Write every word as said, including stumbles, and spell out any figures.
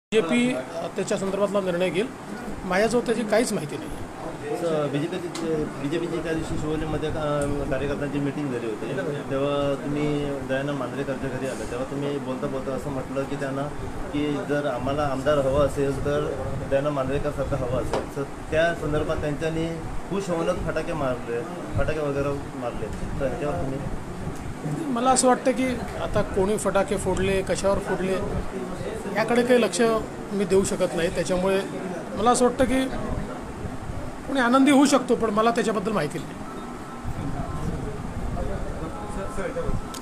BJP त्याच्या संदर्भातला निर्णय घेईल. माझ्याजवळ त्याची काहीच माहिती नाही. बीजेपीची बीजेपीची त्या दिवशी शिवोलीमध्ये कार्यकर्त्यांची मीटिंग झाली होती, तेव्हा तुम्ही दयानंद मांजरेकरच्या घरी आला, तेव्हा तुम्ही बोलता बोलता असं म्हटलं की त्यांना की जर आम्हाला आमदार हवा असेल तर दयानंद मांजरेकर सारखं हवं असेल, तर त्या संदर्भात त्यांच्यानी खुश होऊनच फटाके मारले फटाके वगैरे मारले. तर ह्याच्यावर तुम्ही, मला असं वाटतं की आता कोणी फटाके फोडले, कशावर फोडले याकडे काही लक्ष मी देऊ शकत नाही. त्याच्यामुळे मला असं वाटतं की कोणी आनंदी होऊ शकतो, पण मला त्याच्याबद्दल माहिती नाही.